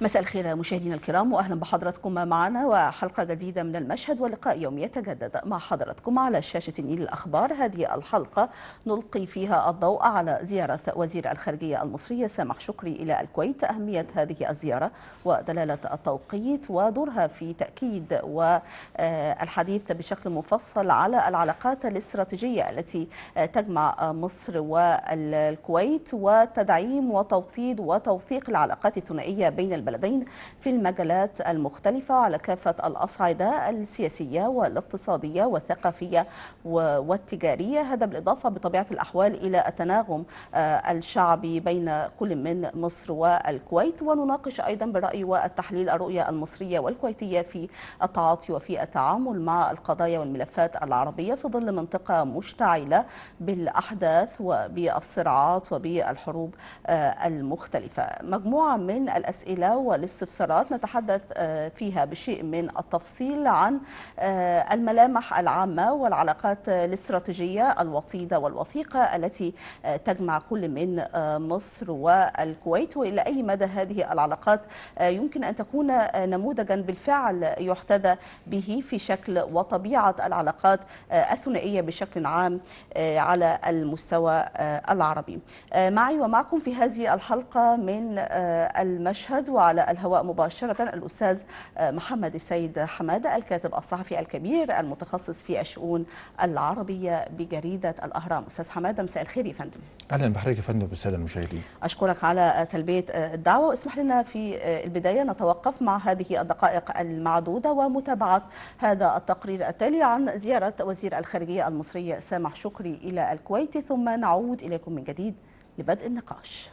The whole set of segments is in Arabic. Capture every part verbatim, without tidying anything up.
مساء الخير مشاهدينا الكرام، واهلا بحضراتكم معنا وحلقه جديده من المشهد، ولقاء يومي يتجدد مع حضراتكم على شاشه النيل الاخبار. هذه الحلقه نلقي فيها الضوء على زياره وزير الخارجيه المصري سامح شكري الى الكويت، اهميه هذه الزياره ودلاله التوقيت ودورها في تاكيد والحديث بشكل مفصل على العلاقات الاستراتيجيه التي تجمع مصر والكويت، وتدعيم وتوطيد وتوثيق العلاقات الثنائيه بين البلدين في المجالات المختلفة على كافة الأصعدة السياسية والاقتصادية والثقافية والتجارية، هذا بالإضافة بطبيعة الأحوال إلى التناغم الشعبي بين كل من مصر والكويت. ونناقش أيضا بالرأي والتحليل الرؤية المصرية والكويتية في التعاطي وفي التعامل مع القضايا والملفات العربية في ظل منطقة مشتعلة بالأحداث وبالصراعات وبالحروب المختلفة. مجموعة من الأسئلة والاستفسارات نتحدث فيها بشيء من التفصيل عن الملامح العامة والعلاقات الاستراتيجية الوطيدة والوثيقة التي تجمع كل من مصر والكويت، وإلى أي مدى هذه العلاقات يمكن أن تكون نموذجا بالفعل يحتذى به في شكل وطبيعة العلاقات الثنائية بشكل عام على المستوى العربي. معي ومعكم في هذه الحلقة من المشهد وعلى الهواء مباشرة الأستاذ محمد السيد حمادة، الكاتب الصحفي الكبير المتخصص في الشؤون العربية بجريدة الأهرام. أستاذ حمادة، مساء الخير يا فندم. أهلا بحضرتك يا فندم بالسادة المشاهدين. أشكرك على تلبية الدعوة، واسمح لنا في البداية نتوقف مع هذه الدقائق المعدودة ومتابعة هذا التقرير التالي عن زيارة وزير الخارجية المصري سامح شكري إلى الكويت، ثم نعود إليكم من جديد لبدء النقاش.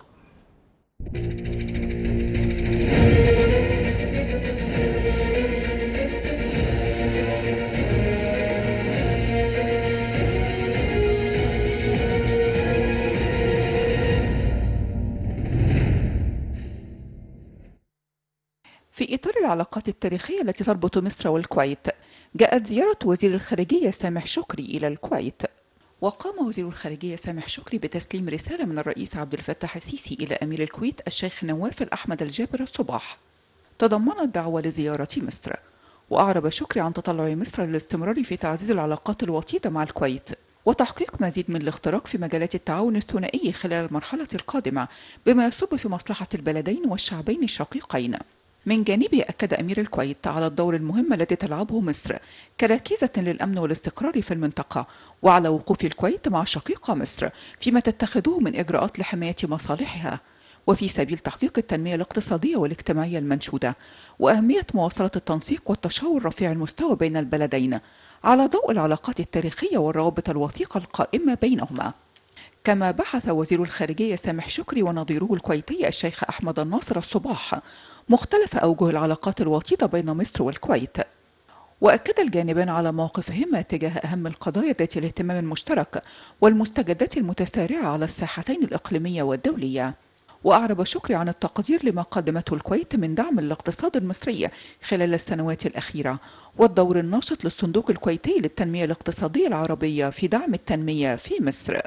في إطار العلاقات التاريخية التي تربط مصر والكويت، جاءت زيارة وزير الخارجية سامح شكري إلى الكويت. وقام وزير الخارجية سامح شكري بتسليم رسالة من الرئيس عبد الفتاح السيسي إلى أمير الكويت الشيخ نواف الأحمد الجابر الصباح، تضمنت دعوة لزيارة مصر. وأعرب شكري عن تطلع مصر للاستمرار في تعزيز العلاقات الوطيدة مع الكويت وتحقيق مزيد من الاختراق في مجالات التعاون الثنائي خلال المرحلة القادمة، بما يصب في مصلحة البلدين والشعبين الشقيقين. من جانبه أكد أمير الكويت على الدور المهم الذي تلعبه مصر كركيزة للأمن والاستقرار في المنطقة، وعلى وقوف الكويت مع شقيقة مصر فيما تتخذه من إجراءات لحماية مصالحها وفي سبيل تحقيق التنمية الاقتصادية والاجتماعية المنشودة، وأهمية مواصلة التنسيق والتشاور رفيع المستوى بين البلدين على ضوء العلاقات التاريخية والروابط الوثيقة القائمة بينهما. كما بحث وزير الخارجية سامح شكري ونظيره الكويتي الشيخ أحمد الناصر الصباح مختلف أوجه العلاقات الوطيدة بين مصر والكويت، وأكد الجانبان على مواقفهما تجاه أهم القضايا ذات الاهتمام المشترك والمستجدات المتسارعة على الساحتين الإقليمية والدولية. وأعرب شكري عن التقدير لما قدمته الكويت من دعم للاقتصاد المصري خلال السنوات الأخيرة، والدور الناشط للصندوق الكويتي للتنمية الاقتصادية العربية في دعم التنمية في مصر.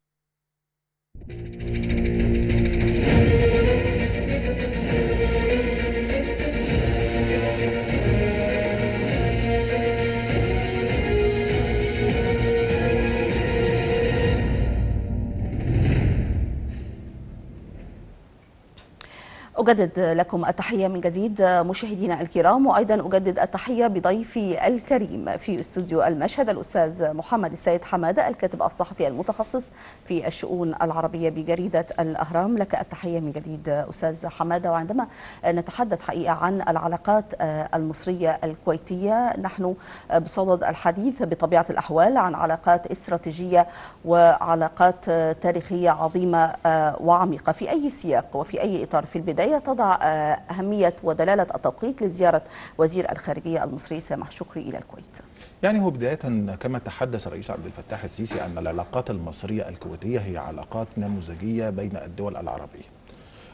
أجدد لكم التحية من جديد مشاهدينا الكرام، وأيضا أجدد التحية بضيفي الكريم في استوديو المشهد الأستاذ محمد السيد حمادة، الكاتب الصحفي المتخصص في الشؤون العربية بجريدة الأهرام. لك التحية من جديد أستاذ حمادة. وعندما نتحدث حقيقة عن العلاقات المصرية الكويتية، نحن بصدد الحديث بطبيعة الأحوال عن علاقات استراتيجية وعلاقات تاريخية عظيمة وعميقة. في أي سياق وفي أي إطار في البداية تضع أهمية ودلالة التوقيت لزيارة وزير الخارجية المصري سامح شكري إلى الكويت؟ يعني هو بداية كما تحدث الرئيس عبد الفتاح السيسي أن العلاقات المصرية الكويتية هي علاقات نموذجية بين الدول العربية.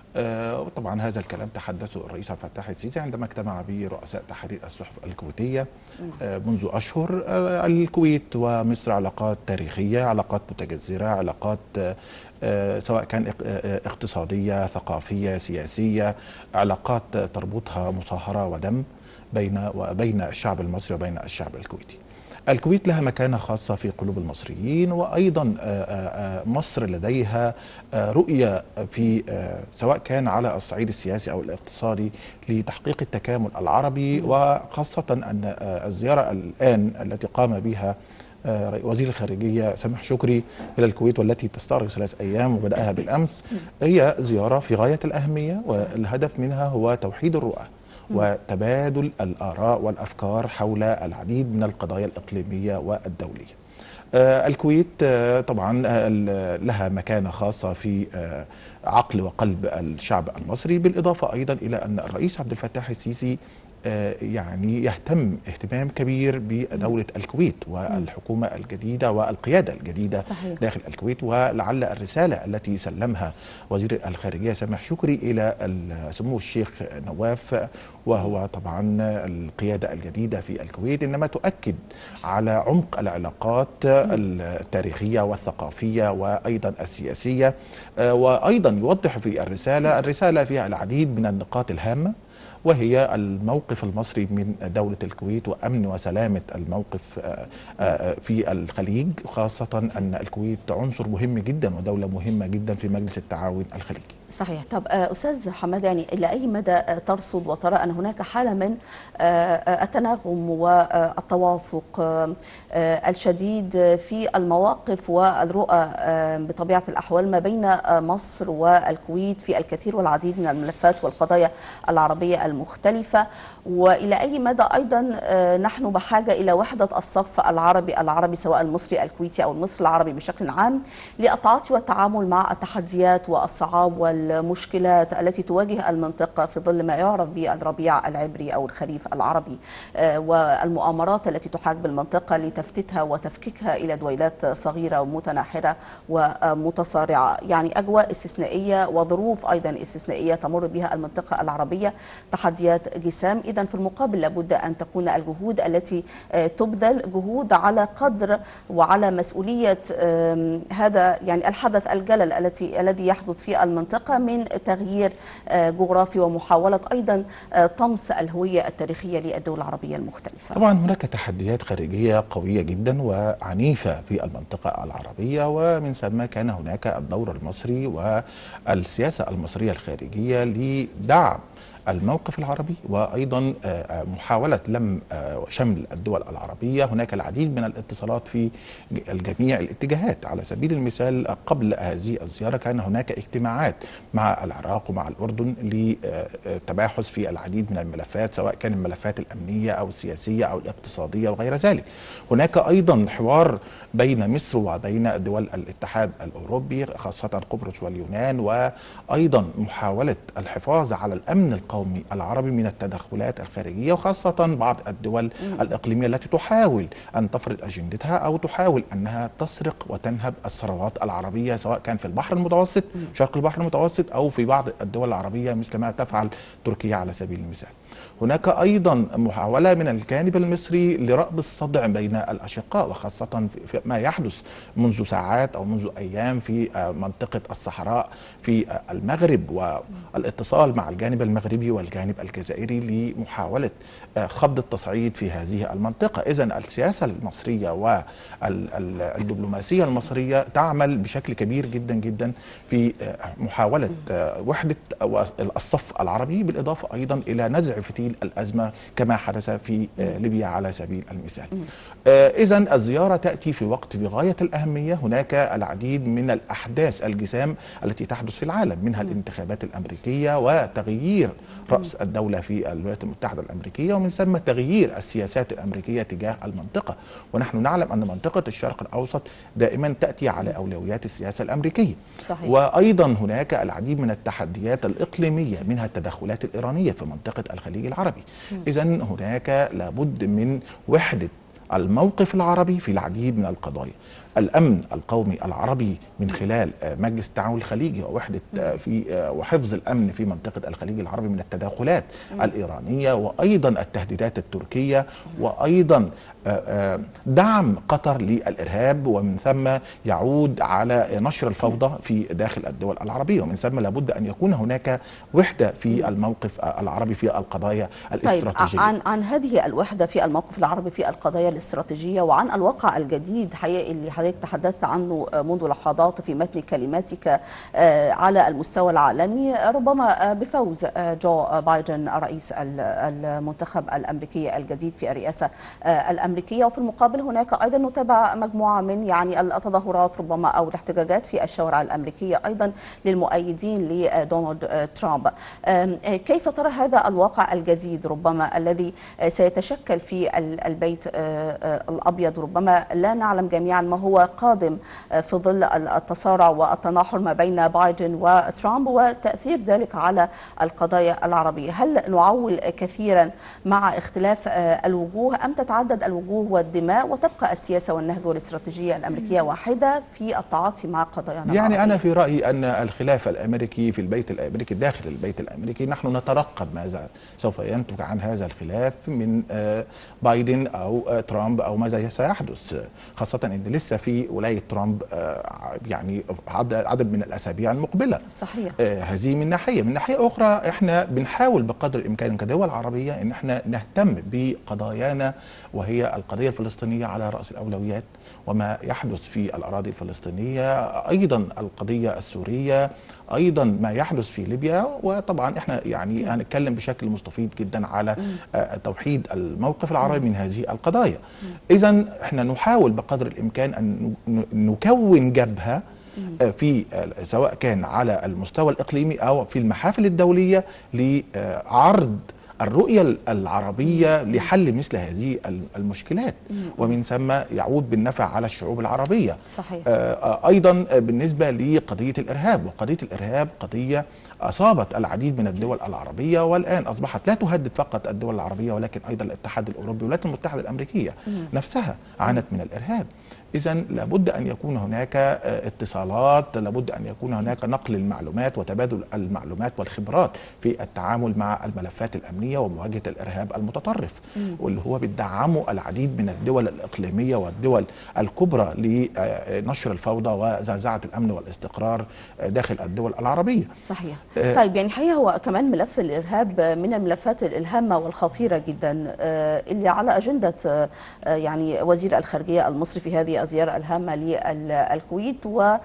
وطبعا هذا الكلام تحدثه الرئيس عبد الفتاح السيسي عندما اجتمع برؤساء تحرير الصحف الكويتية منذ أشهر. الكويت ومصر علاقات تاريخية، علاقات متجذرة، علاقات سواء كان اقتصادية، ثقافية، سياسية، علاقات تربطها مصاهرة ودم بين وبين الشعب المصري وبين الشعب الكويتي. الكويت لها مكانة خاصة في قلوب المصريين، وأيضا مصر لديها رؤية في سواء كان على الصعيد السياسي أو الاقتصادي لتحقيق التكامل العربي، وخاصة أن الزيارة الآن التي قام بها وزير الخارجية سامح شكري إلى الكويت والتي تستغرق ثلاث أيام وبدأها بالأمس هي زيارة في غاية الأهمية، والهدف منها هو توحيد الرؤى وتبادل الآراء والأفكار حول العديد من القضايا الإقليمية والدولية. الكويت طبعا لها مكانة خاصة في عقل وقلب الشعب المصري، بالإضافة أيضا إلى أن الرئيس عبد الفتاح السيسي يعني يهتم اهتمام كبير بدولة الكويت والحكومة الجديدة والقيادة الجديدة صحيح. داخل الكويت، ولعل الرسالة التي سلمها وزير الخارجية سامح شكري إلى سمو الشيخ نواف وهو طبعا القيادة الجديدة في الكويت إنما تؤكد على عمق العلاقات التاريخية والثقافية وأيضا السياسية، وأيضا يوضح في الرسالة الرسالة فيها العديد من النقاط الهامة، وهي الموقف المصري من دولة الكويت وأمن وسلامة الموقف في الخليج، خاصة أن الكويت عنصر مهم جدا ودولة مهمة جدا في مجلس التعاون الخليجي. صحيح. طب أستاذ حماد، يعني إلى أي مدى ترصد وترى أن هناك حالة من التناغم والتوافق الشديد في المواقف والرؤى بطبيعة الأحوال ما بين مصر والكويت في الكثير والعديد من الملفات والقضايا العربية المختلفة، وإلى أي مدى أيضا نحن بحاجة إلى وحدة الصف العربي العربي سواء المصري الكويتي أو المصري العربي بشكل عام للتعاطي والتعامل مع التحديات والصعاب والمشكلات التي تواجه المنطقة في ظل ما يعرف بالربيع العبري أو الخريف العربي، والمؤامرات التي تحاك بالمنطقة لتفتتها وتفكيكها إلى دويلات صغيرة ومتناحرة ومتصارعة، يعني أجواء استثنائية وظروف أيضا استثنائية تمر بها المنطقة العربية، تحديات جسام. إذن في المقابل لابد أن تكون الجهود التي تبذل جهود على قدر وعلى مسؤولية هذا يعني الحدث الجلل التي الذي يحدث في المنطقة من تغيير جغرافي ومحاولة أيضا طمس الهوية التاريخية للدول العربية المختلفة. طبعا هناك تحديات خارجية قوية جدا وعنيفة في المنطقة العربية، ومن ثم كان هناك الدور المصري والسياسة المصرية الخارجية لدعم الموقف العربي وأيضا محاولة لم شمل الدول العربية. هناك العديد من الاتصالات في الجميع الاتجاهات. على سبيل المثال قبل هذه الزيارة كان هناك اجتماعات مع العراق ومع الأردن للتباحث في العديد من الملفات سواء كان الملفات الأمنية أو السياسية أو الاقتصادية وغير ذلك. هناك أيضا حوار بين مصر وبين دول الاتحاد الأوروبي خاصة قبرص واليونان، وأيضا محاولة الحفاظ على الأمن القومي العربي من التدخلات الخارجية، وخاصة بعض الدول الإقليمية التي تحاول أن تفرض أجندتها أو تحاول أنها تسرق وتنهب الثروات العربية سواء كان في البحر المتوسط شرق البحر المتوسط أو في بعض الدول العربية مثل ما تفعل تركيا على سبيل المثال. هناك أيضا محاولة من الجانب المصري لرأب الصدع بين الأشقاء، وخاصة في ما يحدث منذ ساعات أو منذ أيام في منطقة الصحراء في المغرب، والاتصال مع الجانب المغربي والجانب الجزائري لمحاولة خفض التصعيد في هذه المنطقة. إذن السياسة المصرية والدبلوماسية المصرية تعمل بشكل كبير جدا جدا في محاولة وحدة الصف العربي، بالإضافة أيضا إلى نزع فتيل الأزمة كما حدث في ليبيا على سبيل المثال. إذن الزيارة تأتي في وقت في غاية الأهمية. هناك العديد من الأحداث الجسام التي تحدث في العالم، منها الانتخابات الأمريكية وتغيير رأس الدولة في الولايات المتحدة الأمريكية، ومن ثم تغيير السياسات الأمريكية تجاه المنطقة. ونحن نعلم أن منطقة الشرق الأوسط دائما تأتي على أولويات السياسة الأمريكية. صحيح. وأيضا هناك العديد من التحديات الإقليمية منها التدخلات الإيرانية في منطقة الخليج العربي. إذن هناك لابد من وحدة الموقف العربي في العديد من القضايا. الأمن القومي العربي من خلال مجلس التعاون الخليجي ووحدة في وحفظ الأمن في منطقة الخليج العربي من التداخلات الإيرانية، وأيضا التهديدات التركية، وأيضا دعم قطر للإرهاب، ومن ثم يعود على نشر الفوضى في داخل الدول العربية، ومن ثم لابد أن يكون هناك وحدة في الموقف العربي في القضايا الاستراتيجية. طيب عن عن هذه الوحدة في الموقف العربي في القضايا الاستراتيجية وعن الواقع الجديد حقيقي اللي حضرتك تحدثت عنه منذ لحظات في متن كلماتك على المستوى العالمي، ربما بفوز جو بايدن رئيس المنتخب الأمريكي الجديد في الرئاسة الأمريكية، وفي المقابل هناك أيضا نتابع مجموعة من يعني التظاهرات ربما أو الاحتجاجات في الشوارع الأمريكية أيضا للمؤيدين لدونالد ترامب. كيف ترى هذا الواقع الجديد ربما الذي سيتشكل في البيت الأبيض؟ ربما لا نعلم جميعا ما هو قادم في ظل التصارع والتناحر ما بين بايدن وترامب وتأثير ذلك على القضايا العربية. هل نعول كثيرا مع اختلاف الوجوه أم تتعدد الوجوه والدماء وتبقى السياسة والنهج والاستراتيجية الأمريكية واحدة في التعاطي مع قضايانا يعني العربية؟ أنا في رأيي أن الخلاف الأمريكي في البيت الأمريكي داخل البيت الأمريكي نحن نترقب ماذا سوف ينتج عن هذا الخلاف من بايدن أو ترامب أو ماذا سيحدث، خاصة أن لسه في ولاية ترامب يعني عدد من الأسابيع المقبلة. صحيح. هذه من ناحية. من ناحية أخرى احنا بنحاول بقدر الإمكان كدول عربية أن احنا نهتم بقضايانا، وهي القضية الفلسطينية على رأس الأولويات وما يحدث في الأراضي الفلسطينية، أيضا القضية السورية، أيضا ما يحدث في ليبيا. وطبعا احنا يعني هنتكلم بشكل مستفيض جدا على توحيد الموقف العربي من هذه القضايا. إذن احنا نحاول بقدر الإمكان أن نكون جبهة في سواء كان على المستوى الإقليمي أو في المحافل الدولية لعرض الرؤية العربية لحل مثل هذه المشكلات، ومن ثم يعود بالنفع على الشعوب العربية. صحيح. أيضا بالنسبة لقضية الإرهاب، وقضية الإرهاب قضية أصابت العديد من الدول العربية، والآن أصبحت لا تهدد فقط الدول العربية ولكن أيضا الاتحاد الأوروبي والولايات المتحدة الأمريكية نفسها عانت من الإرهاب. إذن لابد أن يكون هناك اتصالات، لابد أن يكون هناك نقل المعلومات وتبادل المعلومات والخبرات في التعامل مع الملفات الأمنية ومواجهة الإرهاب المتطرف، واللي هو بيدعمه العديد من الدول الإقليمية والدول الكبرى لنشر الفوضى وزعزعة الأمن والاستقرار داخل الدول العربية. صحيح. طيب يعني الحقيقة هو كمان ملف الإرهاب من الملفات الهامة والخطيرة جدا اللي على أجندة يعني وزير الخارجية المصري في هذه الزيارة الهامة للكويت،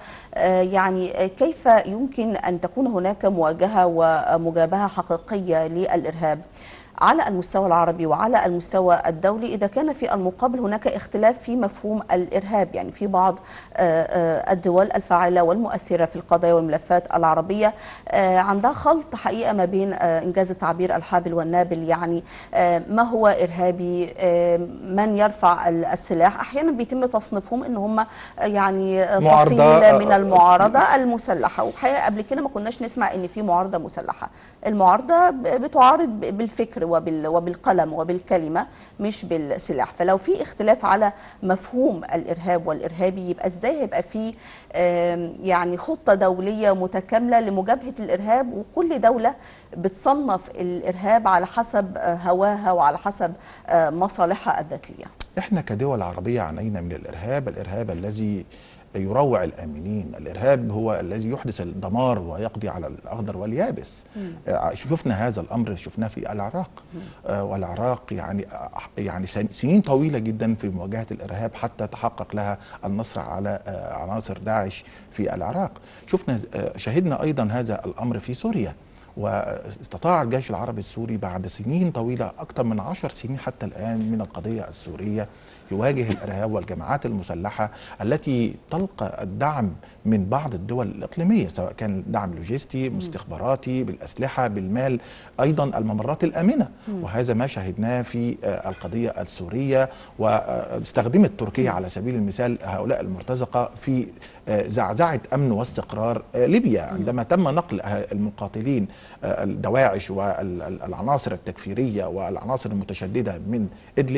ويعني كيف يمكن أن تكون هناك مواجهة ومجابهة حقيقية للإرهاب على المستوى العربي وعلى المستوى الدولي إذا كان في المقابل هناك اختلاف في مفهوم الإرهاب؟ يعني في بعض الدول الفاعلة والمؤثرة في القضايا والملفات العربية عندها خلط حقيقة ما بين إنجاز التعبير الحابل والنابل، يعني ما هو إرهابي، من يرفع السلاح، أحيانا بيتم تصنيفهم إن هم يعني فصيل من المعارضة المسلحة، وحقيقة قبل كده ما كناش نسمع إن في معارضة مسلحة. المعارضة بتعارض بالفكر وبالقلم وبالكلمة مش بالسلاح. فلو في اختلاف على مفهوم الإرهاب والإرهابي يبقى ازاي هيبقى في يعني خطة دولية متكاملة لمجابهة الإرهاب، وكل دولة بتصنف الإرهاب على حسب هواها وعلى حسب مصالحها الذاتية؟ احنا كدول عربية عانينا من الإرهاب، الإرهاب الذي يروع الآمنين، الإرهاب هو الذي يحدث الدمار ويقضي على الأخضر واليابس. مم. شفنا هذا الأمر، شفناه في العراق. آه والعراق يعني يعني سنين طويلة جدا في مواجهة الإرهاب حتى تحقق لها النصر على آه عناصر داعش في العراق. شفنا آه شهدنا أيضا هذا الأمر في سوريا، واستطاع الجيش العربي السوري بعد سنين طويلة أكثر من عشر سنين حتى الآن من القضية السورية يواجه الإرهاب والجماعات المسلحة التي تلقى الدعم من بعض الدول الإقليمية، سواء كان دعم لوجستي مستخبراتي بالأسلحة بالمال، أيضا الممرات الآمنة. مم. وهذا ما شاهدناه في القضية السورية، واستخدمت تركيا على سبيل المثال هؤلاء المرتزقة في زعزعة أمن واستقرار ليبيا عندما تم نقل المقاتلين الدواعش والعناصر التكفيرية والعناصر المتشددة من إدلب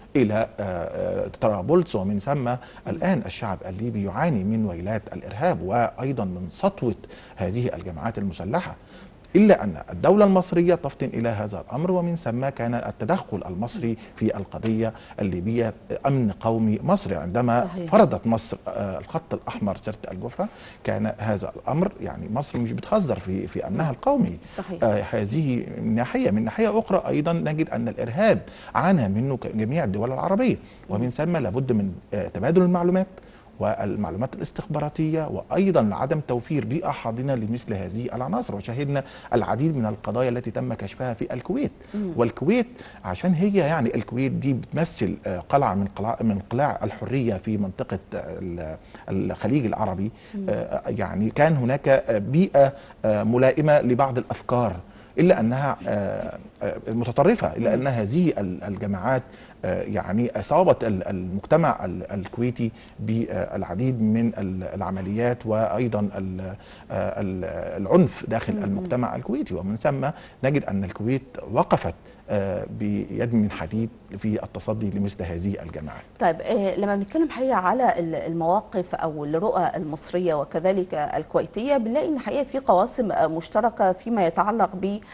إلى طرابلس، ومن ثم الآن الشعب الليبي يعاني من ويلات الإرهاب وأيضا من سطوة هذه الجماعات المسلحة. إلا أن الدولة المصرية تفطن إلى هذا الأمر، ومن ثم كان التدخل المصري في القضية الليبية أمن قومي مصري. عندما صحيح. فرضت مصر الخط الأحمر سرت الجفرة، كان هذا الأمر يعني مصر مش بتهزر في في أمنها القومي. صحيح. آه هذه من ناحية. من ناحية أخرى أيضا نجد أن الإرهاب عانى منه جميع الدول العربية، ومن ثم لابد من آه تبادل المعلومات والمعلومات الاستخباراتية، وأيضا عدم توفير بيئة حاضنة لمثل هذه العناصر. وشاهدنا العديد من القضايا التي تم كشفها في الكويت. مم. والكويت عشان هي يعني الكويت دي بتمثل قلعة من قلاع من قلاع الحرية في منطقة الخليج العربي. مم. يعني كان هناك بيئة ملائمة لبعض الأفكار، إلا أنها متطرفة، إلا أن هذه الجماعات يعني أصابت المجتمع الكويتي بالعديد من العمليات وأيضا العنف داخل المجتمع الكويتي. ومن ثم نجد أن الكويت وقفت بيد من حديد في التصدي لمثل هذه الجماعات. طيب لما بنتكلم حقيقة على المواقف أو الرؤى المصرية وكذلك الكويتية، بنلاقي إن حقيقة في قواسم مشتركة فيما يتعلق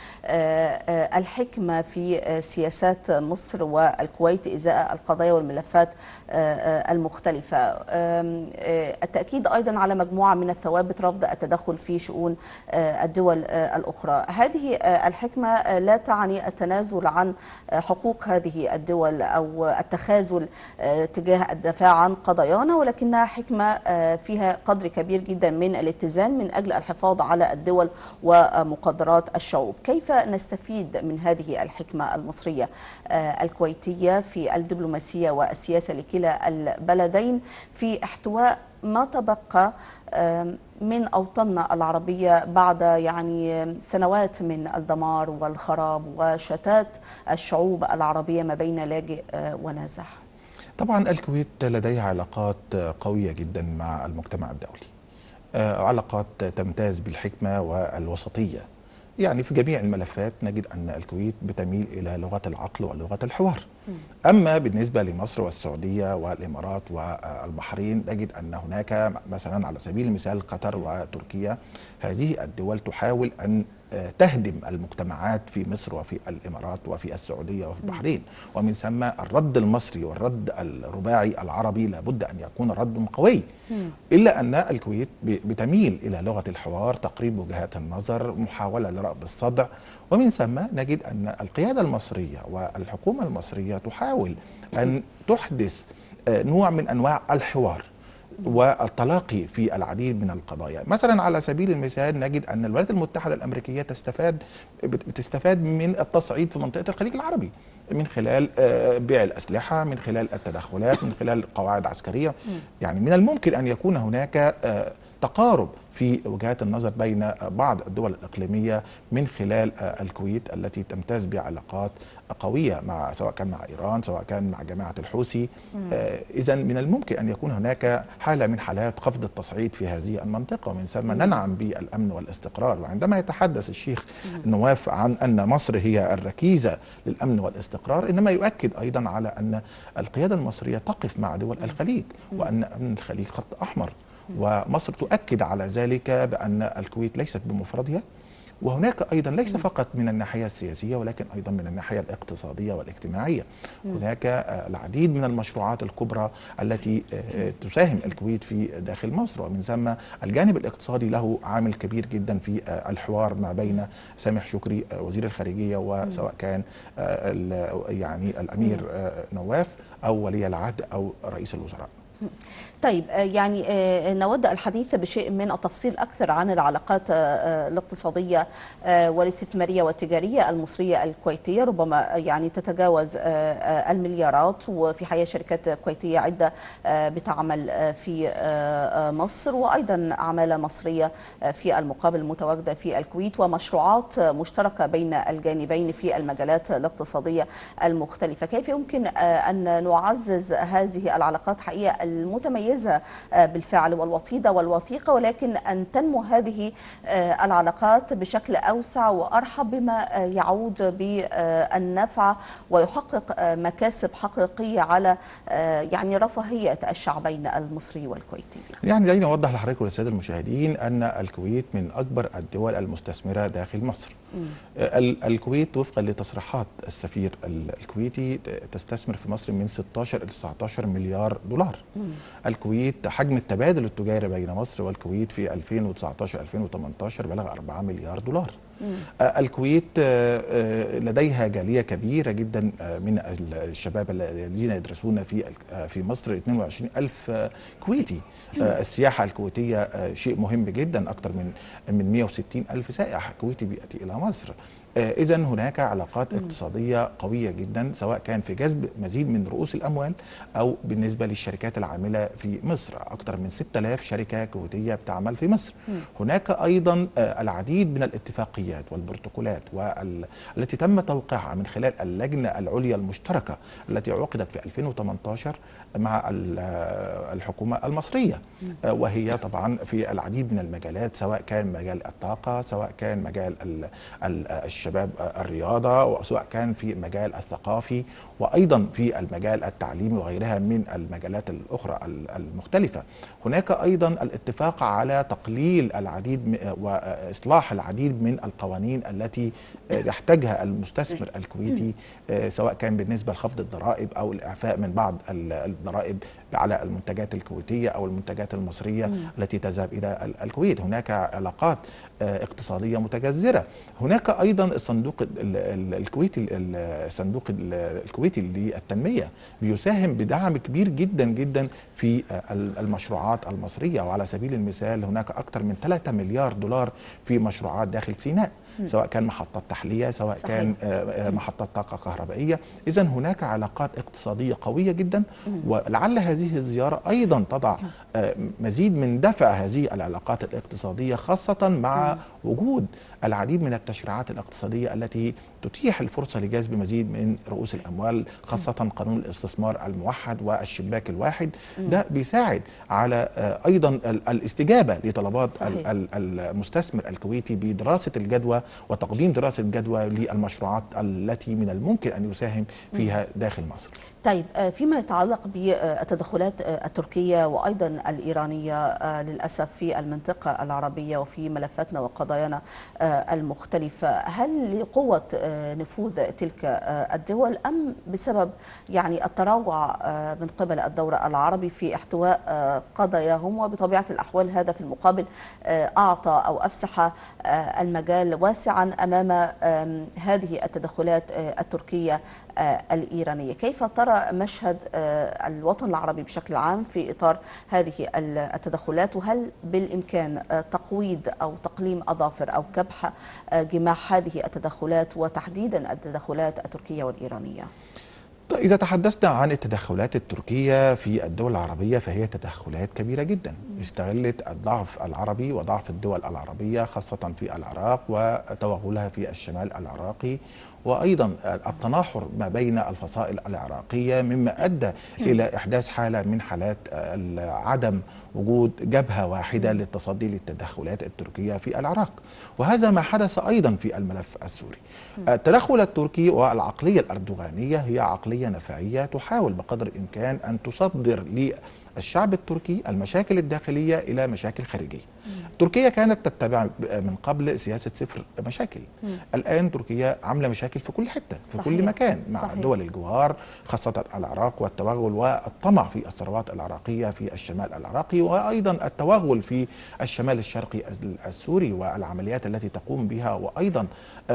بالحكمة في سياسات مصر والكويت إزاء القضايا والملفات المختلفة. التأكيد أيضا على مجموعة من الثوابت رفض التدخل في شؤون الدول الأخرى. هذه الحكمة لا تعني التنازل عن حقوق هذه الدول أو التخاذل تجاه الدفاع عن قضايانا، ولكنها حكمة فيها قدر كبير جدا من الاتزان من أجل الحفاظ على الدول ومقدرات الشعوب. كيف نستفيد من هذه الحكمة المصرية الكويتية في الدبلوماسية والسياسة لكلا البلدين في احتواء ما تبقى من أوطاننا العربية بعد يعني سنوات من الدمار والخراب وشتات الشعوب العربية ما بين لاجئ ونازح؟ طبعا الكويت لديها علاقات قوية جدا مع المجتمع الدولي، علاقات تمتاز بالحكمة والوسطية. يعني في جميع الملفات نجد أن الكويت بتميل إلى لغة العقل ولغة الحوار. أما بالنسبة لمصر والسعودية والإمارات والبحرين، نجد أن هناك مثلا على سبيل المثال قطر وتركيا، هذه الدول تحاول أن تهدم المجتمعات في مصر وفي الإمارات وفي السعودية وفي البحرين. ومن ثم الرد المصري والرد الرباعي العربي لابد أن يكون رد قوي. إلا أن الكويت بتميل إلى لغة الحوار، تقريب وجهات النظر، محاولة لرأب الصدع. ومن ثم نجد أن القيادة المصرية والحكومة المصرية تحاول أن تحدث نوع من أنواع الحوار والتلاقي في العديد من القضايا. مثلا على سبيل المثال نجد أن الولايات المتحدة الأمريكية تستفاد بتستفاد من التصعيد في منطقة الخليج العربي من خلال بيع الأسلحة، من خلال التدخلات، من خلال قواعد عسكرية. يعني من الممكن أن يكون هناك تقارب في وجهات النظر بين بعض الدول الإقليمية من خلال الكويت التي تمتاز بعلاقات قوية مع سواء كان مع إيران سواء كان مع جماعة الحوثي. آه إذن من الممكن أن يكون هناك حالة من حالات خفض التصعيد في هذه المنطقة، ومن ثم ننعم بالأمن والاستقرار. وعندما يتحدث الشيخ نواف عن أن مصر هي الركيزة للأمن والاستقرار، إنما يؤكد أيضا على أن القيادة المصرية تقف مع دول الخليج، وأن أمن الخليج خط أحمر، ومصر تؤكد على ذلك بأن الكويت ليست بمفردها. وهناك أيضا ليس فقط من الناحية السياسية ولكن أيضا من الناحية الاقتصادية والاجتماعية. هناك العديد من المشروعات الكبرى التي تساهم الكويت في داخل مصر، ومن ثم الجانب الاقتصادي له عامل كبير جدا في الحوار ما بين سامح شكري وزير الخارجية وسواء كان يعني الأمير نواف أو ولي العهد أو رئيس الوزراء. طيب يعني نود الحديث بشيء من التفصيل أكثر عن العلاقات الاقتصادية والاستثمارية والتجارية المصرية الكويتية، ربما يعني تتجاوز المليارات، وفي حقيقة شركات كويتية عدة بتعمل في مصر، وأيضا عمالة مصرية في المقابل متواجدة في الكويت، ومشروعات مشتركة بين الجانبين في المجالات الاقتصادية المختلفة. كيف يمكن أن نعزز هذه العلاقات حقيقة المتميزة بالفعل والوطيدة والوثيقة، ولكن أن تنمو هذه العلاقات بشكل أوسع وأرحب بما يعود بالنفع ويحقق مكاسب حقيقية على يعني رفاهية الشعبين المصري والكويتي. يعني دعيني أوضح لحضرتك وللسادة المشاهدين أن الكويت من أكبر الدول المستثمرة داخل مصر. الكويت وفقا لتصريحات السفير الكويتي تستثمر في مصر من ستاشر إلى تسعتاشر مليار دولار. مم. الكويت حجم التبادل التجاري بين مصر والكويت في ألفين وتسعتاشر ألفين وثمانية عشر بلغ أربعة مليار دولار. مم. الكويت لديها جالية كبيرة جدا من الشباب الذين يدرسون في في مصر، اثنين وعشرين ألف كويتي. السياحة الكويتية شيء مهم جدا، أكثر من من مئة وستين ألف سائح كويتي بيأتي إلى مصر. إذن هناك علاقات اقتصادية قوية جدا، سواء كان في جذب مزيد من رؤوس الأموال أو بالنسبة للشركات العاملة في مصر. أكثر من ستة آلاف شركة كويتية بتعمل في مصر. هناك أيضا العديد من الاتفاقيات والبروتوكولات والتي تم توقيعها من خلال اللجنة العليا المشتركة التي عقدت في ألفين وثمانية عشر مع الحكومة المصرية، وهي طبعا في العديد من المجالات، سواء كان مجال الطاقة، سواء كان مجال الشباب الرياضة، وسواء كان في مجال الثقافي، وأيضا في المجال التعليمي وغيرها من المجالات الأخرى المختلفة. هناك أيضا الاتفاق على تقليل العديد وإصلاح العديد من القوانين التي يحتاجها المستثمر الكويتي، سواء كان بالنسبة لخفض الضرائب أو الإعفاء من بعض الضرائب على المنتجات الكويتية أو المنتجات المصرية مم. التي تذهب إلى الكويت. هناك علاقات اقتصادية متجذرة. هناك أيضا الصندوق الكويتي الصندوق الكويتي للتنمية بيساهم بدعم كبير جدا جدا في المشروعات المصرية، وعلى سبيل المثال هناك أكثر من ثلاثة مليار دولار في مشروعات داخل سيناء، سواء كان محطات تحلية، سواء صحيح. كان محطات طاقة كهربائية. إذن هناك علاقات اقتصادية قوية جدا، ولعل هذه الزيارة أيضا تضع مزيد من دفع هذه العلاقات الاقتصادية، خاصة مع وجود العديد من التشريعات الاقتصادية التي تتيح الفرصة لجذب مزيد من رؤوس الأموال، خاصة قانون الاستثمار الموحد والشباك الواحد. ده بيساعد على أيضا الاستجابة لطلبات صحيح. المستثمر الكويتي بدراسة الجدوى وتقديم دراسة جدوى للمشروعات التي من الممكن أن يساهم فيها داخل مصر. طيب، فيما يتعلق بالتدخلات التركية وأيضا الإيرانية للأسف في المنطقة العربية وفي ملفاتنا وقضايانا المختلفة، هل لقوة نفوذ تلك الدول أم بسبب يعني التراجع من قبل الدور العربي في احتواء قضاياهم، وبطبيعة الأحوال هذا في المقابل أعطى أو أفسح المجال واسعا أمام هذه التدخلات التركية الإيرانية؟ كيف ترى مشهد الوطن العربي بشكل عام في إطار هذه التدخلات، وهل بالإمكان تقويض أو تقليم أظافر أو كبح جماح هذه التدخلات وتحديدا التدخلات التركية والإيرانية؟ إذا تحدثنا عن التدخلات التركية في الدول العربية فهي تدخلات كبيرة جدا، استغلت الضعف العربي وضعف الدول العربية خاصة في العراق وتوغلها في الشمال العراقي، وأيضا التناحر ما بين الفصائل العراقية، مما أدى إلى إحداث حالة من حالات عدم وجود جبهة واحدة للتصدي للتدخلات التركية في العراق، وهذا ما حدث أيضا في الملف السوري. التدخل التركي والعقلية الأردوغانية هي عقلية نفعية تحاول بقدر الإمكان أن تصدر للشعب التركي المشاكل الداخلية إلى مشاكل خارجية. تركيا كانت تتبع من قبل سياسة صفر مشاكل. مم. الآن تركيا عاملة مشاكل في كل حتة، في صحيح. كل مكان مع صحيح. دول الجوار، خاصة العراق، والتوغل والطمع في الثروات العراقية في الشمال العراقي، وأيضا التوغل في الشمال الشرقي السوري والعمليات التي تقوم بها، وأيضا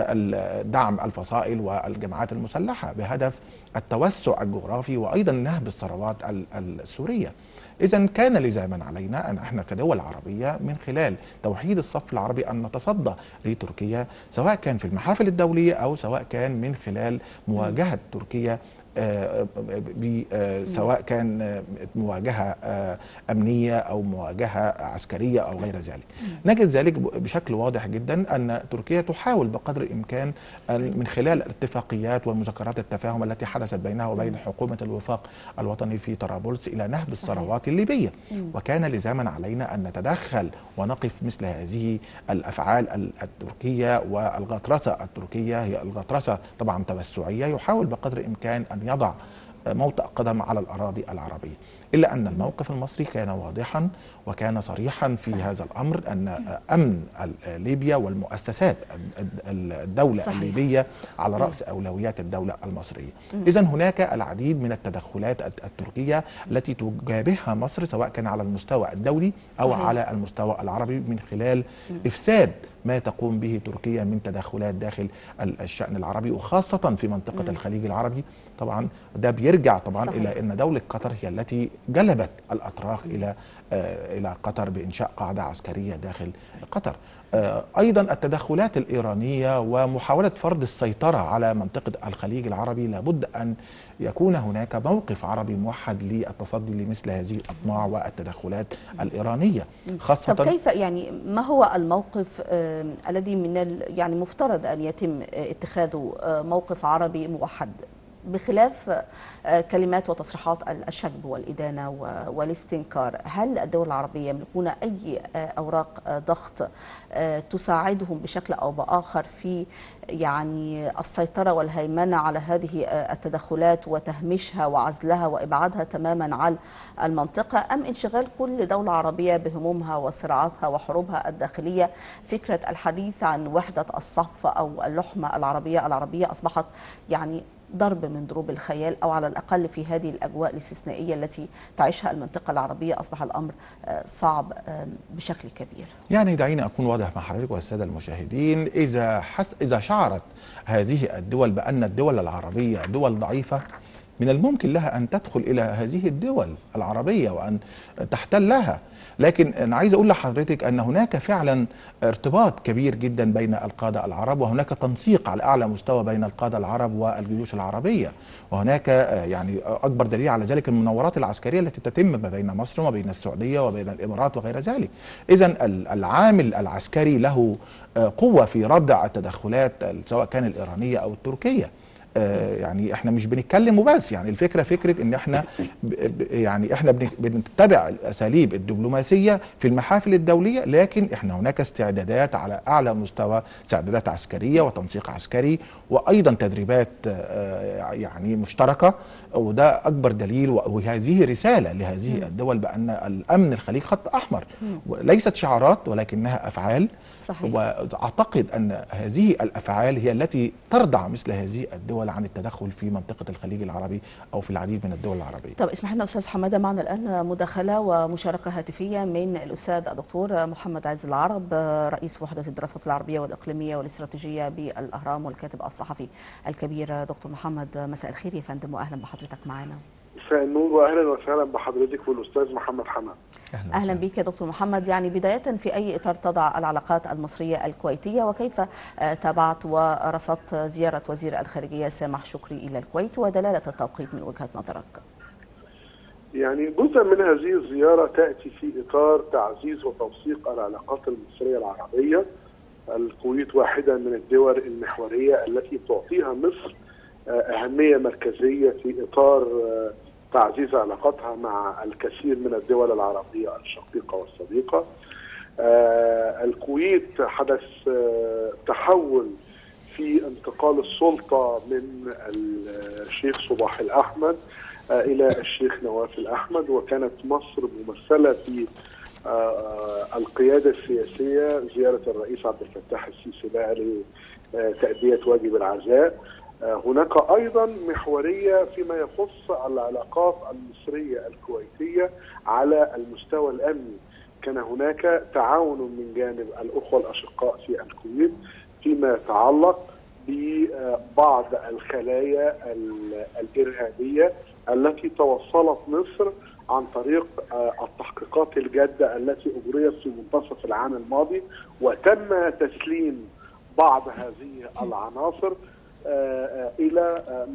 دعم الفصائل والجماعات المسلحة بهدف التوسع الجغرافي وأيضا نهب الثروات السورية. إذن كان لزاما علينا أن احنا كدول عربية من خلال توحيد الصف العربي أن نتصدى لتركيا، سواء كان في المحافل الدولية أو سواء كان من خلال مواجهة تركيا سواء كان مواجهة أمنية أو مواجهة عسكرية أو غير ذلك. نجد ذلك بشكل واضح جدا أن تركيا تحاول بقدر الإمكان من خلال الاتفاقيات والمذكرات التفاهم التي حدثت بينها وبين حكومة الوفاق الوطني في طرابلس إلى نهب الثروات الليبية، وكان لزاما علينا أن نتدخل ونقف مثل هذه الأفعال التركية. والغطرسة التركية هي الغطرسة طبعا توسعية، يحاول بقدر الإمكان أن يضع موطئ قدم على الأراضي العربية، إلا أن الموقف المصري كان واضحا وكان صريحا في صحيح. هذا الأمر أن أمن ليبيا والمؤسسات الدولة صحيح. الليبية على رأس أولويات الدولة المصرية. إذن هناك العديد من التدخلات التركية التي تجابهها مصر سواء كان على المستوى الدولي أو صحيح. على المستوى العربي من خلال إفساد ما تقوم به تركيا من تدخلات داخل الشأن العربي وخاصة في منطقة مم. الخليج العربي. طبعا ده بيرجع طبعا صحيح. إلى أن دولة قطر هي التي جلبت الأتراك مم. إلى آه إلى قطر بإنشاء قاعدة عسكرية داخل قطر. آه أيضا التدخلات الإيرانية ومحاولة فرض السيطرة على منطقة الخليج العربي، لابد أن يكون هناك موقف عربي موحد للتصدي لمثل هذه الأطماع والتدخلات الإيرانية خاصة. طب كيف يعني ما هو الموقف آه الذي من يعني مفترض أن يتم اتخاذه آه موقف عربي موحد بخلاف كلمات وتصريحات الشجب والإدانة والاستنكار؟ هل الدول العربية يملكون أي أوراق ضغط تساعدهم بشكل أو بآخر في يعني السيطرة والهيمنة على هذه التدخلات وتهميشها وعزلها وإبعادها تماما عن المنطقة، أم انشغال كل دولة عربية بهمومها وصراعاتها وحروبها الداخلية؟ فكرة الحديث عن وحدة الصف أو اللحمة العربية العربية أصبحت يعني ضرب من ضروب الخيال، أو على الأقل في هذه الأجواء الاستثنائية التي تعيشها المنطقة العربية أصبح الأمر صعب بشكل كبير. يعني دعيني أكون واضح مع حضرتك والسادة المشاهدين، إذا حس إذا شعرت هذه الدول بأن الدول العربية دول ضعيفة، من الممكن لها أن تدخل إلى هذه الدول العربية وأن تحتلها. لكن أنا عايز أقول لحضرتك أن هناك فعلا ارتباط كبير جدا بين القادة العرب، وهناك تنسيق على أعلى مستوى بين القادة العرب والجيوش العربية، وهناك يعني أكبر دليل على ذلك المناورات العسكرية التي تتم ما بين مصر وما بين السعودية وبين الإمارات وغير ذلك. إذن العامل العسكري له قوة في ردع التدخلات سواء كان الإيرانية أو التركية. آه يعني احنا مش بنتكلم وبس، يعني الفكره فكره ان احنا يعني احنا بنتبع الاساليب الدبلوماسيه في المحافل الدوليه، لكن احنا هناك استعدادات على اعلى مستوى، استعدادات عسكريه وتنسيق عسكري وايضا تدريبات آه يعني مشتركه، وده اكبر دليل وهذه رساله لهذه الدول بان الامن الخليج خط احمر، ليست شعارات ولكنها افعال. صحيح. واعتقد ان هذه الافعال هي التي تردع مثل هذه الدول عن التدخل في منطقة الخليج العربي أو في العديد من الدول العربية. طب اسمح لنا أستاذ حمادة، معنا الآن مداخلة ومشاركة هاتفية من الأستاذ الدكتور محمد عز العرب، رئيس وحدة الدراسات العربية والإقليمية والاستراتيجية بالأهرام والكاتب الصحفي الكبير. دكتور محمد، مساء الخير يا فندم وأهلا بحضرتك معنا. مساء النور واهلا وسهلا بحضرتك والاستاذ محمد حماد. اهلا, أهلا بك يا دكتور محمد. يعني بدايه، في اي اطار تضع العلاقات المصريه الكويتيه، وكيف تابعت ورصدت زياره وزير الخارجيه سامح شكري الى الكويت ودلاله التوقيت من وجهه نظرك؟ يعني جزء من هذه الزياره تاتي في اطار تعزيز وتوثيق العلاقات المصريه العربيه. الكويت واحده من الدول المحوريه التي تعطيها مصر أهمية مركزية في إطار تعزيز علاقاتها مع الكثير من الدول العربية الشقيقة والصديقة. الكويت حدث تحول في انتقال السلطة من الشيخ صباح الأحمد إلى الشيخ نواف الأحمد، وكانت مصر ممثلة في القيادة السياسية. زيارة الرئيس عبد الفتاح السيسي لها لتأدية واجب العزاء. هناك أيضا محورية فيما يخص العلاقات المصرية الكويتية على المستوى الأمني. كان هناك تعاون من جانب الأخوة الأشقاء في الكويت فيما يتعلق ببعض الخلايا الإرهابية التي توصلت مصر عن طريق التحقيقات الجادة التي أجريت في منتصف العام الماضي، وتم تسليم بعض هذه العناصر إلى مصر.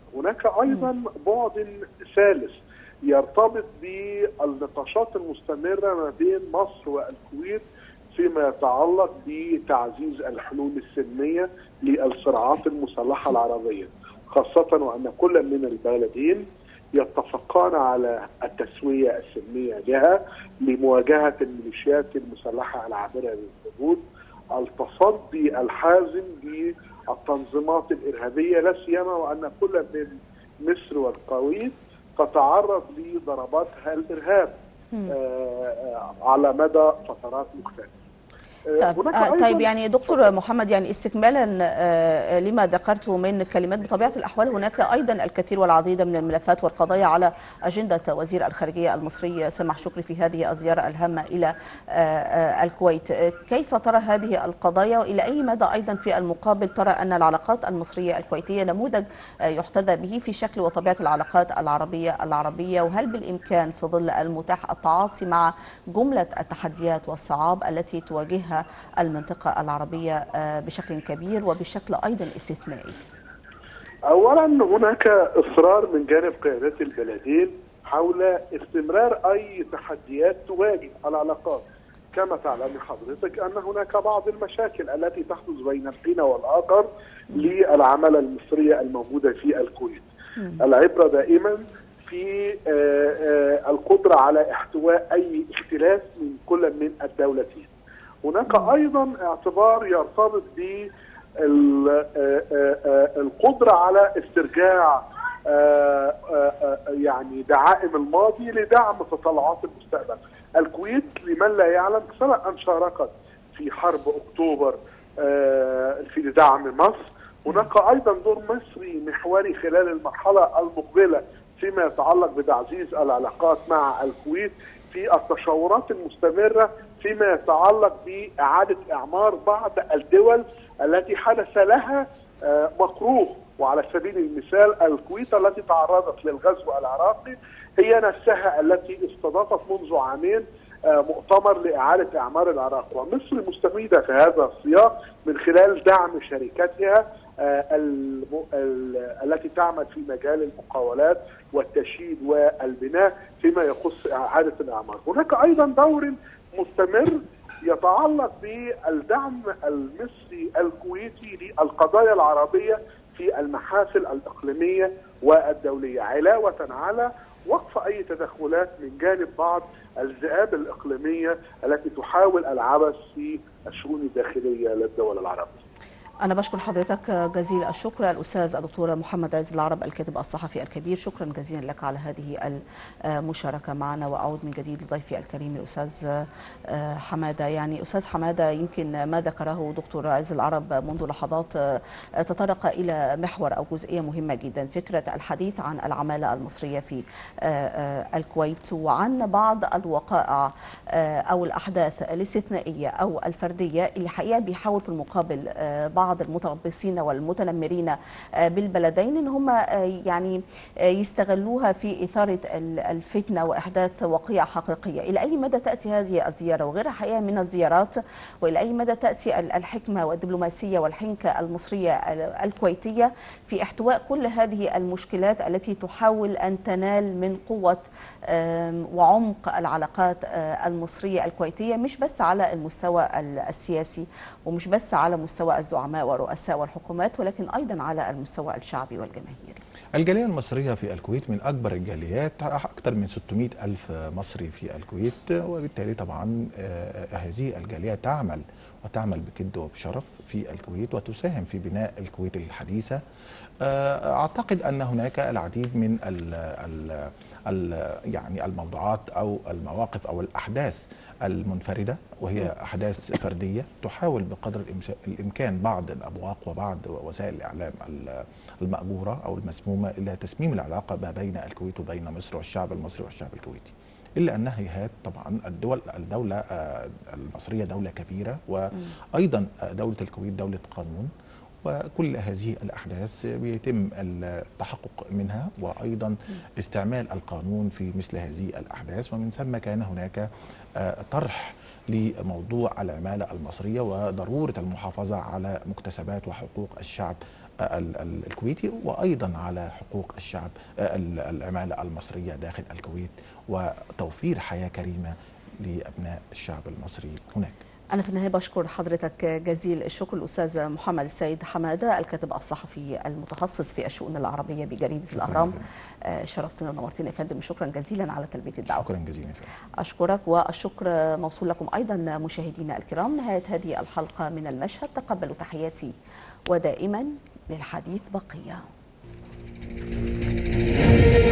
هناك أيضا بعد ثالث يرتبط بالنقاشات المستمرة ما بين مصر والكويت فيما يتعلق بتعزيز الحلول السلمية للصراعات المسلحة العربية، خاصة وأن كل من البلدين يتفقان على التسوية السلمية بها لمواجهة الميليشيات المسلحة العابرة للحدود، التصدي الحازم للتنظيمات الإرهابية، لا سيما وأن كل من مصر والكويت تتعرض لضرباتها الإرهاب آه على مدى فترات مختلفة. طيب, آه طيب يعني دكتور محمد، يعني استكمالا آه لما ذكرته من كلمات، بطبيعة الأحوال هناك أيضا الكثير والعديد من الملفات والقضايا على أجندة وزير الخارجية المصري سامح شكري في هذه الزيارة الهامة إلى آه آه الكويت. كيف ترى هذه القضايا، وإلى أي مدى أيضا في المقابل ترى أن العلاقات المصرية الكويتية نموذج آه يحتذى به في شكل وطبيعة العلاقات العربية العربية وهل بالإمكان في ظل المتاح التعاطي مع جملة التحديات والصعاب التي تواجهها المنطقة العربية بشكل كبير وبشكل أيضا استثنائي؟ أولا هناك إصرار من جانب قيادات البلدين حول استمرار أي تحديات تواجه العلاقات. كما تعلم حضرتك أن هناك بعض المشاكل التي تحدث بين الحين والآخر للعمالة المصرية الموجودة في الكويت. العبرة دائما في القدرة على احتواء أي اختلاف من كل من الدولتين. هناك أيضا اعتبار يرتبط بالقدرة على استرجاع يعني دعائم الماضي لدعم تطلعات المستقبل. الكويت لمن لا يعلم سبق أن شاركت في حرب أكتوبر في دعم مصر. هناك أيضا دور مصري محوري خلال المرحلة المقبلة فيما يتعلق بتعزيز العلاقات مع الكويت في التشاورات المستمرة فيما يتعلق بإعادة إعمار بعض الدول التي حدث لها مكروه. وعلى سبيل المثال الكويت التي تعرضت للغزو العراقي هي نفسها التي استضافت منذ عامين مؤتمر لإعادة إعمار العراق، ومصر مستفيدة في هذا السياق من خلال دعم شركاتها التي تعمل في مجال المقاولات والتشييد والبناء فيما يخص إعادة الإعمار. هناك أيضا دور مستمر يتعلق بالدعم المصري الكويتي للقضايا العربية في المحافل الإقليمية والدولية، علاوة على وقف أي تدخلات من جانب بعض الذئاب الإقليمية التي تحاول العبث في الشؤون الداخلية للدول العربية. أنا بشكر حضرتك جزيل الشكر الأستاذ الدكتور محمد عز العرب الكاتب الصحفي الكبير، شكرا جزيلا لك على هذه المشاركة معنا. وأعود من جديد لضيفي الكريم الأستاذ حمادة. يعني أستاذ حمادة، يمكن ما ذكره دكتور عز العرب منذ لحظات تطرق إلى محور أو جزئية مهمة جدا، فكرة الحديث عن العمالة المصرية في الكويت وعن بعض الوقائع أو الأحداث الاستثنائية أو الفردية اللي حقيقة بيحاول في المقابل بعض بعض المتربصين والمتنمرين بالبلدين ان هم يعني يستغلوها في إثارة الفتنة وإحداث وقيع حقيقية. إلى أي مدى تأتي هذه الزيارة وغيرها حقيقة من الزيارات، وإلى أي مدى تأتي الحكمة والدبلوماسية والحنكة المصرية الكويتية في احتواء كل هذه المشكلات التي تحاول أن تنال من قوة وعمق العلاقات المصرية الكويتية، مش بس على المستوى السياسي ومش بس على مستوى الزعماء ورؤساء والحكومات، ولكن أيضا على المستوى الشعبي والجماهيري. الجالية المصرية في الكويت من أكبر الجاليات، أكثر من ستمائة ألف مصري في الكويت، وبالتالي طبعا هذه الجالية تعمل وتعمل بجد وبشرف في الكويت وتساهم في بناء الكويت الحديثة. أعتقد أن هناك العديد من ال ال ال يعني الموضوعات أو المواقف أو الأحداث المنفردة، وهي أحداث فردية تحاول بقدر الإمكان بعض الأبواق وبعض وسائل الإعلام المأجورة أو المسمومة إلى تسميم العلاقة ما بين الكويت وبين مصر والشعب المصري والشعب الكويتي. إلا أنها هيهات طبعا الدول الدولة المصرية دولة كبيرة، وأيضا دولة الكويت دولة قانون، وكل هذه الأحداث بيتم التحقق منها وأيضا استعمال القانون في مثل هذه الأحداث. ومن ثم كان هناك طرح لموضوع العمالة المصرية وضرورة المحافظة على مكتسبات وحقوق الشعب الكويتي، وأيضا على حقوق الشعب العمالة المصرية داخل الكويت وتوفير حياة كريمة لأبناء الشعب المصري هناك. أنا في النهاية بشكر حضرتك جزيل الشكر الأستاذ محمد السيد حمادة، الكاتب الصحفي المتخصص في الشؤون العربية بجريدة الأهرام. شرفتنا ونورتنا يا فندم، شكرا جزيلا على تلبية الدعوة. شكرا جزيلا يا فندم. أشكرك، والشكر موصول لكم أيضا مشاهدينا الكرام. نهاية هذه الحلقة من المشهد، تقبلوا تحياتي ودائما للحديث بقية.